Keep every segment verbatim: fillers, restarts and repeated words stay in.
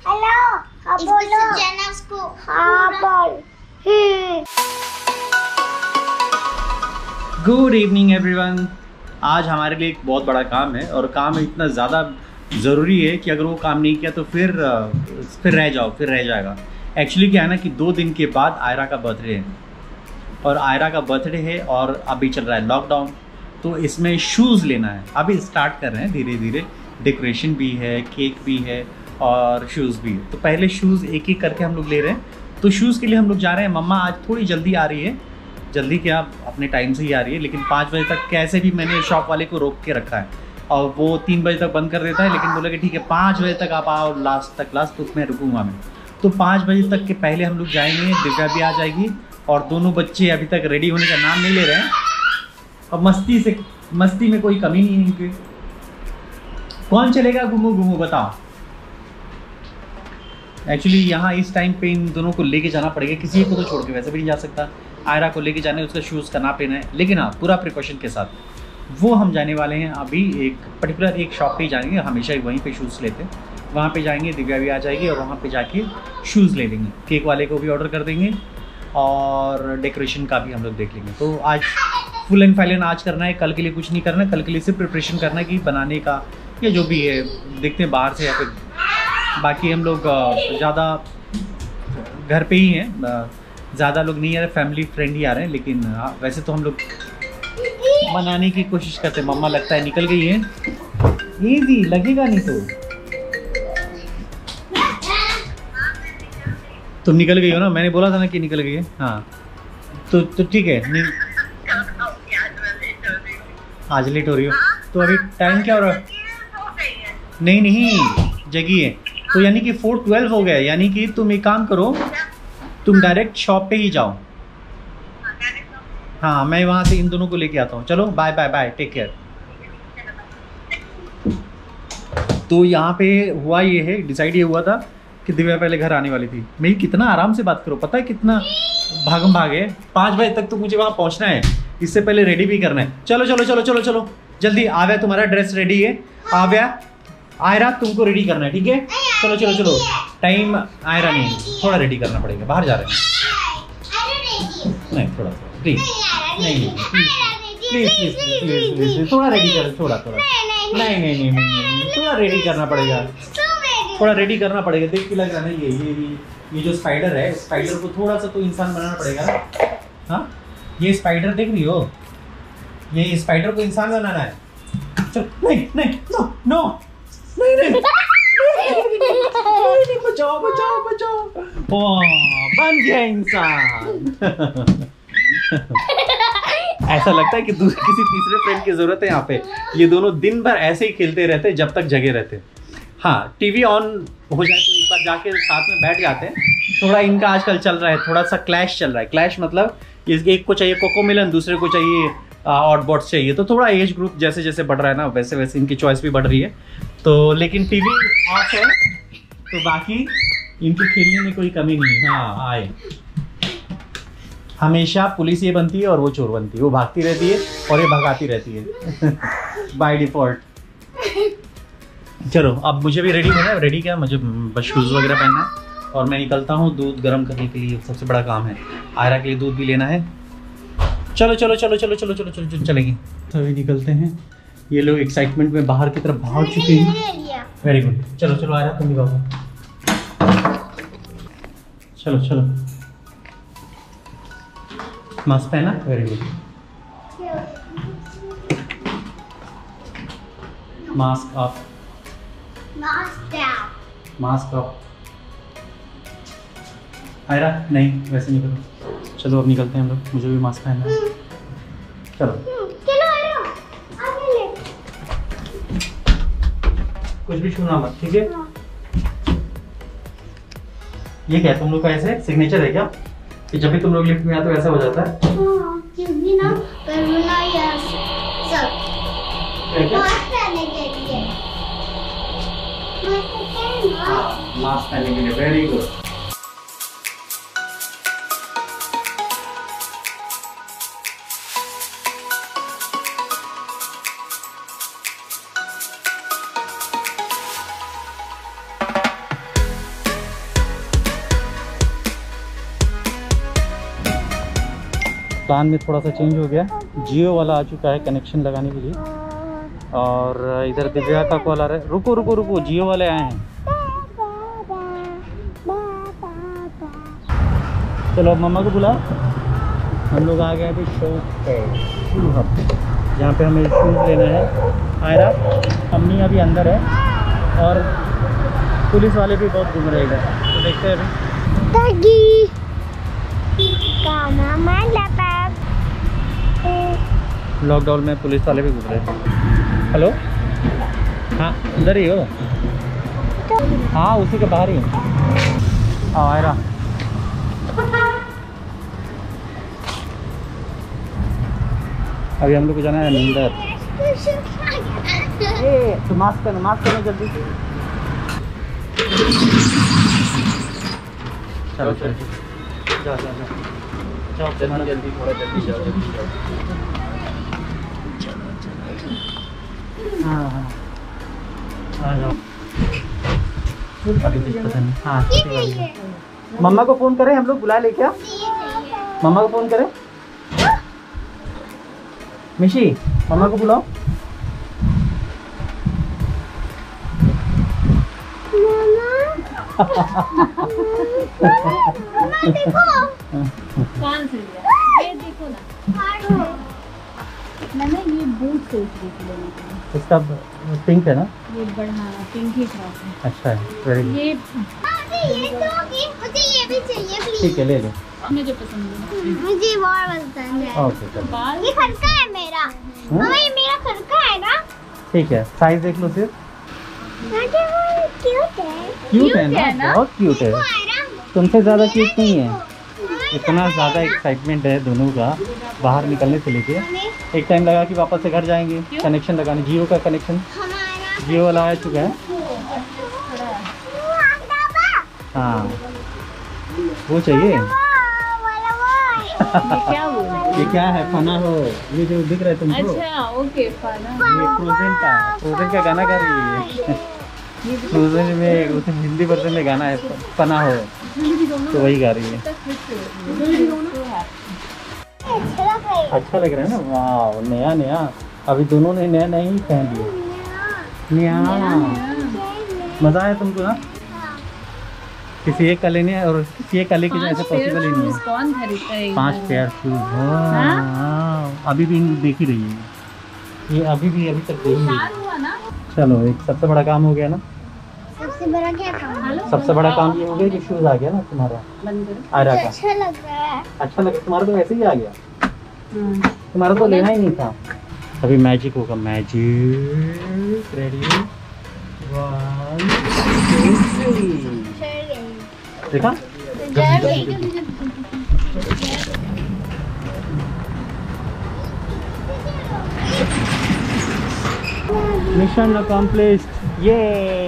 Hello, हाँ बोलो। हाँ बोल। Good evening everyone. आज हमारे लिए एक बहुत बड़ा काम है और काम इतना ज़्यादा ज़रूरी है कि अगर वो काम नहीं किया तो फिर फिर रह जाओ फिर रह जाएगा। एक्चुअली क्या है ना कि दो दिन के बाद आयरा का बर्थडे है और आयरा का बर्थडे है और अभी चल रहा है लॉकडाउन, तो इसमें शूज़ लेना है। अभी स्टार्ट कर रहे हैं धीरे धीरे, डेकोरेशन भी है, केक भी है और शूज़ भी है। तो पहले शूज़ एक एक करके हम लोग ले रहे हैं। तो शूज़ के लिए हम लोग जा रहे हैं। मम्मा आज थोड़ी जल्दी आ रही है, जल्दी क्या अपने टाइम से ही आ रही है, लेकिन पाँच बजे तक कैसे भी मैंने शॉप वाले को रोक के रखा है और वो तीन बजे तक बंद कर देता है, लेकिन बोला कि ठीक है पाँच बजे तक आप आओ लास्ट तक लास्ट तो मैं रुकूँगा मैं। तो पाँच बजे तक के पहले हम लोग जाएंगे, दिव्या भी आ जाएगी और दोनों बच्चे अभी तक रेडी होने का नाम नहीं ले रहे हैं और मस्ती से मस्ती में कोई कमी नहीं है इनके। कौन चलेगा घूमो घूमो बताओ। एक्चुअली यहाँ इस टाइम पे इन दोनों को लेके जाना पड़ेगा, किसी एक को तो छोड़ के वैसे भी नहीं जा सकता। आयरा को लेके जाने, उसका शूज़ का नाप लेना है, लेकिन हाँ पूरा प्रिकॉशन के साथ। वो हम जाने वाले हैं अभी एक पर्टिकुलर एक शॉप पे जाएंगे, हमेशा वहीं पे शूज़ लेते हैं, वहाँ पे जाएंगे, दिव्या भी आ जाएगी और वहाँ पे जाके शूज़ ले लेंगे। केक वाले को भी ऑर्डर कर देंगे और डेकोरेशन का भी हम लोग देख लेंगे। तो आज फुल एंड फाइनल आज करना है, कल के लिए कुछ नहीं करना है। कल के लिए सिर्फ प्रिपरेशन करना है कि बनाने का या जो भी है देखते हैं बाहर से या फिर बाकी हम लोग ज़्यादा घर पे ही हैं, ज़्यादा लोग नहीं आ रहे, फैमिली फ्रेंड ही आ रहे हैं, लेकिन वैसे तो हम लोग मनाने की कोशिश करते हैं। मम्मा लगता है निकल गई है, इजी लगेगा नहीं तो तुम निकल गई हो ना, मैंने बोला था ना कि निकल गई है। हाँ तो तो ठीक है, आज लेट हो रही हो तो अभी टाइम क्या हो रहा है? नहीं नहीं जगी है तो यानी कि फोर ट्वेल्व हो गया, यानी कि तुम एक काम करो, तुम डायरेक्ट शॉप पे ही जाओ। हाँ मैं वहाँ से इन दोनों को लेके आता हूँ। चलो bye bye bye, take care. तो यहाँ पे हुआ ये है, डिसाइड ये हुआ था कि दिव्या पहले घर आने वाली थी। मेरी कितना आराम से बात करो, पता है कितना भागम भाग है। पाँच बजे तक तो मुझे वहाँ पहुँचना है, इससे पहले रेडी भी करना है। चलो चलो चलो चलो चलो जल्दी। आव्या तुम्हारा ड्रेस रेडी है, आव्या आयरा तुमको रेडी करना है, ठीक है? चलो चलो चलो, टाइम आयरा नहीं, थोड़ा रेडी करना पड़ेगा, बाहर जा रहे हैं। नहीं थोड़ा थोड़ा प्लीज, नहीं नहीं प्लीज प्लीज प्लीज प्लीज थोड़ा रेडी कर, थोड़ा थोड़ा नहीं नहीं नहीं नहीं थोड़ा रेडी करना पड़ेगा, थोड़ा रेडी करना पड़ेगा। देख के लग रहा है ना ये ये ये जो स्पाइडर है, स्पाइडर को थोड़ा सा तो इंसान बनाना पड़ेगा। हाँ ये स्पाइडर देख रही हो, ये स्पाइडर को इंसान बनाना है। चल नहीं नहीं नो नो नहीं नहीं नहीं बचाओ बचाओ बचाओ। ओह बन गया इंसान। ऐसा लगता है कि दूसरे किसी तीसरे फ्रेंड की जरूरत है यहाँ पे। ये दोनों दिन भर ऐसे ही खेलते रहते हैं जब तक जगे रहते हैं। हाँ टीवी ऑन हो जाए तो एक बार जाके साथ में बैठ जाते हैं। थोड़ा इनका आजकल चल रहा है, थोड़ा सा क्लैश चल रहा है। क्लैश मतलब एक को चाहिए कोकोमेलन, दूसरे को चाहिए ऑटबॉट्स चाहिए। तो थोड़ा एज ग्रुप जैसे जैसे बढ़ रहा है ना, वैसे वैसे इनकी चॉइस भी बढ़ रही है। तो लेकिन टीवी ऑफ है तो बाकी इनकी खेलने में कोई कमी नहीं है। हाँ आए, हमेशा पुलिस ये बनती है और वो चोर बनती है, वो भागती रहती है और ये भगाती रहती है बाय डिफॉल्ट। चलो अब मुझे भी रेडी होना है। रेडी क्या, मुझे बस शूज़ वगैरह पहनना है और मैं निकलता हूँ दूध गर्म करने के लिए। सबसे बड़ा काम है, आयरा के लिए दूध भी लेना है। चलो चलो चलो चलो चलो चलो चलो चलो चलेंगे। तो अभी निकलते हैं। ये लोग एक्साइटमेंट में बाहर की तरफ भाग चुके हैं। वेरी गुड, चलो चलो आयरा तुम भी भागो। चलो चलो मास्क पहना, very good. Mask off, mask down, mask off. Aayra नहीं वैसे नहीं करो। चलो अब निकलते हैं हम लोग, मुझे भी मास्क पहनना है। चलो कुछ भी छूना मत, ठीक है? ये क्या तुम लोग का ऐसे सिग्नेचर है क्या कि जब भी तुम लोग लिफ्ट में आते हो ऐसा हो जाता है? हाँ, क्योंकि ना कोरोना या सब मास्क पहनने के लिए, मास्क पहनने के लिए। Very good. प्लान में थोड़ा सा चेंज हो गया। जियो वाला आ चुका है कनेक्शन लगाने के लिए, और इधर दिव्या का कॉल आ रहा है। रुको रुको रुको, जियो वाले आए हैं। चलो अब मम्मा को बुला। हम लोग आ गए अभी शॉप पे, शू हब, जहाँ पे हमें शूज़ लेना है। आयरा अम्मी अभी अंदर है, और पुलिस वाले भी बहुत घूम रहे हैं इधर, तो देखते हैं अभी। लॉकडाउन में पुलिस वाले भी घूम रहे हैं। हेलो, हाँ उधर ही हो? हाँ उसी के बाहर ही हूँ। हाँ आयरा, अभी हम लोग को जाना है अंदर। ए तो मास्क करना, मास्क करना जल्दी। चलो चलो जाओ जाओ जाओ जाओ जल्दी, थोड़ा जल्दी जाओ। हाँ हाँ आ जाओ। हाँ मम्मा को फ़ोन करें, हम लोग बुला ले क्या? मम्मा को फ़ोन करें। मिशी मम्मा को बुलाओ। मम्मा देखो, कौन सी है? ये देखो ना, मैंने ये बूट सोच रही थी लेने के लिए। इसका पिंक है ना? ये बढ़ा पिंक ही फ्रॉक है। अच्छा है, वेरी गुड। ये ये दोगी, मुझे ये भी चाहिए प्लीज। ठीक है ले लो, मुझे जो पसंद है। मुझे बहुत पसंद है। ओके चलो। बाल ये खड़का है मेरा। मम्मा ये मेरा खड़का है ना? ठीक है, साइज देख लो सिर्फ। क्यूट है। क्यूट है है ना, ना? बहुत क्यूट है। तुमसे ज़्यादा क्यूट नहीं है। इतना ज़्यादा एक्साइटमेंट है दोनों का बाहर निकलने से लेके। एक टाइम लगा कि वापस से घर जाएंगे कनेक्शन लगाने। जियो का कनेक्शन, जियो वाला आ चुका है। हाँ वो चाहिए। ये क्या बोला? ये क्या है? फना हो, ये जो दिख रहा है तुमको। अच्छा ओके फाना। ये फ्रोजन का, फ्रोजन का गाना गा रही है। फ्रोजन में उसे हिंदी वर्जन में गाना है फना हो, तो वही गा रही है। अच्छा लग रहा है ना? वाह नया नया, अभी दोनों ने नया नया ही पहन लिया। नया मज़ा आया तुमको ना? किसी एक का लेने और किसी एक का लेके जाए ऐसा पॉसिबल ही नहीं है। कौन खरीदता है? पांच पेयर शूज। हाँ अभी भी देख ही रही है ये, अभी भी अभी तक देख ही रही है। हुआ ना? चलो एक सबसे बड़ा काम हो गया ना। सबसे बड़ा क्या काम? सबसे बड़ा काम ये हो गया कि शूज आ गया ना तुम्हारा, आयरा का। अच्छा लग रहा है। अच्छा लगा तुम्हारा तो वैसे ही आ गया, तुम्हारा तो लेना ही नहीं था। अभी मैजिक होगा, magic. Ready one two three. देखा? Mission accomplished. ये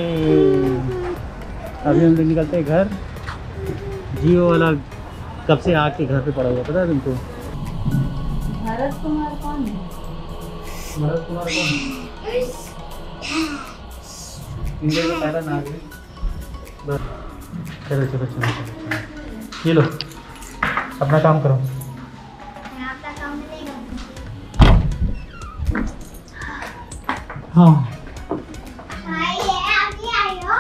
अभी हम लोग निकलते हैं घर। जियो वाला कब से आके घर पे पड़ा हुआ पता है तुमको? भरत कुमार कौन है? भरत कुमार कौन है? इंडिया का पहला नागरिक। चलो चलो चलो चलो, ये लो अपना काम करो। आपका काम मिलेगा। हाँ आइए, अभी आए हो।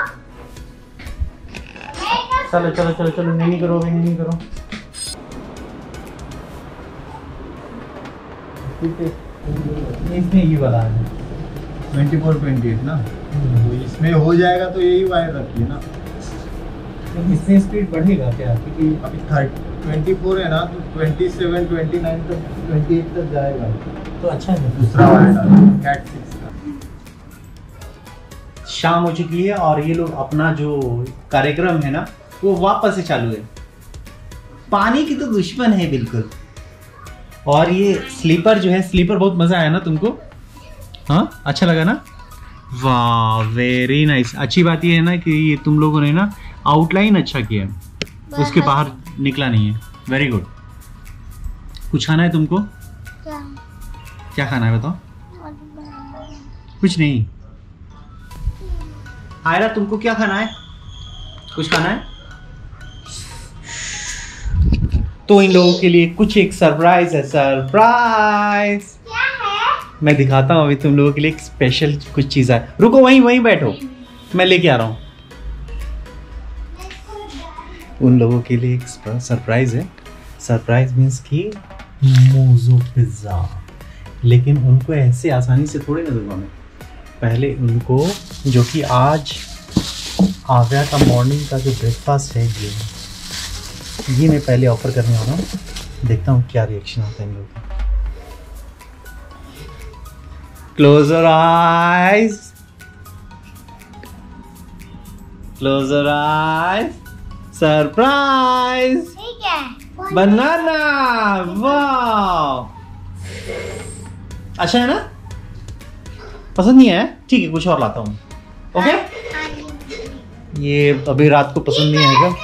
चलो चलो चलो चलो, नहीं करो अभी, नहीं करो। इसमें ये वाला है ट्वेंटी फोर ट्वेंटी एट ना, तो इसमें हो जाएगा तो यही वायर रखिए ना। इसमें स्पीड बढ़ेगा क्या? क्योंकि अभी थर्टी ट्वेंटी फोर है ना, तो ट्वेंटी सेवन ट्वेंटी नाइन तक ट्वेंटी एट तक जाएगा। तो अच्छा है। दूसरा वायर डालो कैट सिक्स का। शाम हो चुकी है और ये लोग अपना जो कार्यक्रम है ना वो वापस से चालू है। पानी की तो दुश्मन है बिल्कुल। और ये स्लीपर जो है, स्लीपर बहुत मजा आया ना तुमको? हाँ अच्छा लगा ना? वाह वेरी नाइस। अच्छी बात ये है ना कि ये तुम लोगों ने ना आउटलाइन अच्छा किया, उसके बाहर निकला नहीं है। Very good. कुछ खाना है तुमको? क्या? क्या खाना है बताओ? कुछ नहीं। आयरा तुमको क्या खाना है? कुछ खाना है? तो इन लोगों के लिए कुछ एक सरप्राइज है। सरप्राइज क्या है? मैं दिखाता हूँ अभी तुम लोगों के लिए एक स्पेशल कुछ चीज़ है। रुको वहीं वहीं बैठो, मैं लेके आ रहा हूँ। उन लोगों के लिए एक सरप्राइज है। सरप्राइज मीन्स कि मोज़ो पिज़्ज़ा, लेकिन उनको ऐसे आसानी से थोड़ी ना दूंगा मैं। पहले उनको, जो कि आज आव्या का मॉर्निंग का जो ब्रेकफास्ट है ये ये मैं पहले ऑफर करने वाला हूँ। देखता हूँ क्या रिएक्शन आता है इन लोगों का। Close your eyes, close your eyes. Surprise ठीक है। बनाना, वाह अच्छा है ना? पसंद नहीं है? ठीक है, कुछ और लाता हूँ। ओके, ये अभी रात को पसंद नहीं आएगा।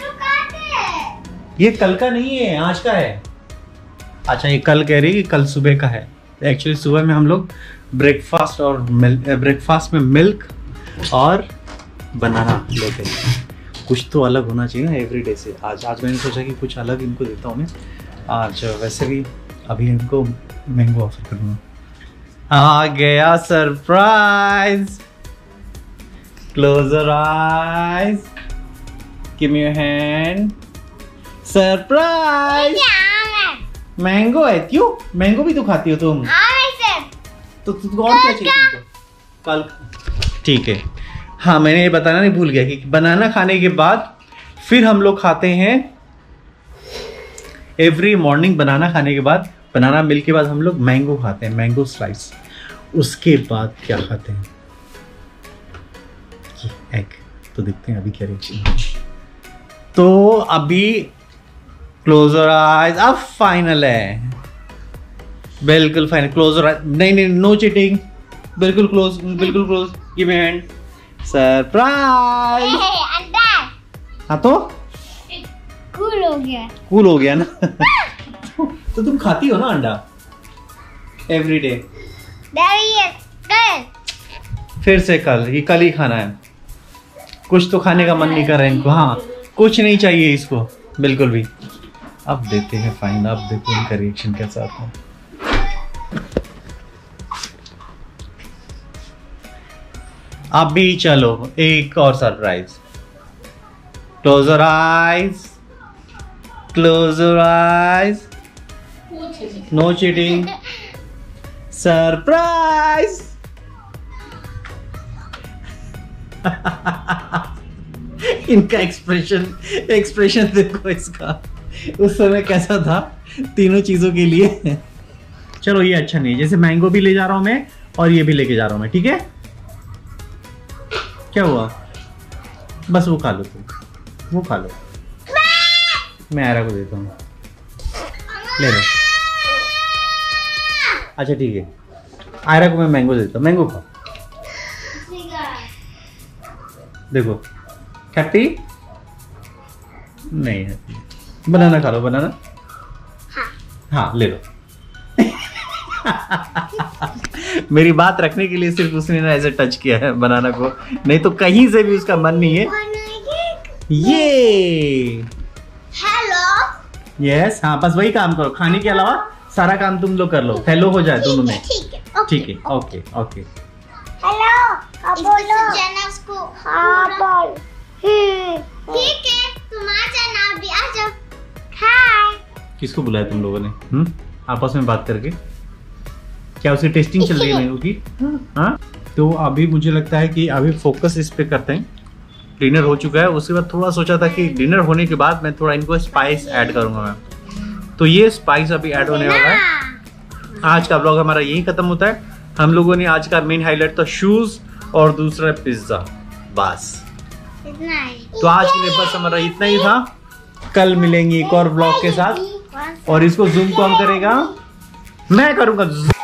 ये कल का नहीं है, आज का है। अच्छा, ये कल कह रही है कि कल सुबह का है। एक्चुअली सुबह में हम लोग ब्रेकफास्ट और ब्रेकफास्ट में मिल्क और बनाना लेते हैं। कुछ तो अलग होना चाहिए ना एवरीडे से। आज आज मैंने सोचा कि कुछ अलग इनको देता हूँ मैं आज। वैसे भी अभी इनको मैंगो ऑफर करूँगा। आ गया surprise. Close your eyes, give me your hand. Surprise mango है। क्यों? मैंगो भी तो खाती हो तुम। तो तुमको और क्या चाहिए तुमको? कल ठीक है। हाँ, मैंने ये बताना नहीं भूल गया कि बनाना खाने के बाद फिर हम लोग खाते हैं एवरी मॉर्निंग। बनाना खाने के बाद, बनाना मिल्क के बाद हम लोग मैंगो खाते हैं, मैंगो स्लाइस। उसके बाद क्या खाते हैं? एग। तो देखते हैं अभी क्या रिएक्शन है। तो अभी क्लोज योर आईज। अब फाइनल है, बिल्कुल फाइनल। Close your eyes. नहीं नहीं, नो चीटिंग, बिल्कुल क्लोज, बिल्कुल close. Give me hand. Surprise. हाँ तो कूल हो गया, कूल हो गया ना। तो, तो तुम खाती हो ना अंडा एवरी डे? फिर से कल, ये कल ही खाना है। कुछ तो खाने का मन नहीं कर रहा है इनको। हाँ, कुछ नहीं चाहिए इसको बिल्कुल भी। अब देते हैं फाइन। अब देखो इनका रिएक्शन कैसा आता है। अभी चलो एक और surprise. Close your eyes, close your eyes, no cheating. Surprise. इनका एक्सप्रेशन एक्सप्रेशन देखो इसका, उस समय कैसा था तीनों चीजों के लिए। चलो ये अच्छा नहीं है। जैसे मैंगो भी ले जा रहा हूं मैं और ये भी लेके जा रहा हूं मैं, ठीक है? क्या हुआ? बस वो खा लो तुम, वो खा लो। मैं आयरा को देता हूँ, ले लो। अच्छा ठीक है, आयरा को मैं मैंगो देता हूँ। मैंगो खाओ, देखो। हैप्पी नहीं है। बनाना खा लो, बनाना। हाँ, हाँ ले लो। मेरी बात रखने के लिए सिर्फ उसने ना ऐसे टच किया है बनाना को, नहीं तो कहीं से भी उसका मन नहीं है। ये हेलो। यस, हाँ बस वही काम करो, खाने के अलावा सारा काम तुम लोग कर लो। हेलो हो जाए दोनों में। ठीक है, ओके ओके। हेलो, हाँ बोलो। उसको हाँ बोल। ठीक है, तुम आ जाना अभी, आ जाओ। हाय। किसको बुलाया तुम लोगों ने? हम्म, आपस में बात करके? क्या उसकी टेस्टिंग चल रही है मैंगो की? हाँ, तो अभी मुझे लगता है कि अभी फोकस इस पे करते हैं। डिनर हो चुका है, उसके बाद थोड़ा सोचा था कि डिनर होने के बाद मैं थोड़ा इनको स्पाइस ऐड करूंगा मैं। तो ये स्पाइस अभी ऐड होने वाला है। आज का ब्लॉग हमारा यही खत्म होता है। हम लोगों ने आज का मेन हाईलाइट था शूज और दूसरा पिज्जा, बस इतना ही। तो आज के लिए बस हमारा इतना ही था। कल मिलेंगे एक और ब्लॉग के साथ। और इसको जूम कौन करेगा? मैं करूंगा।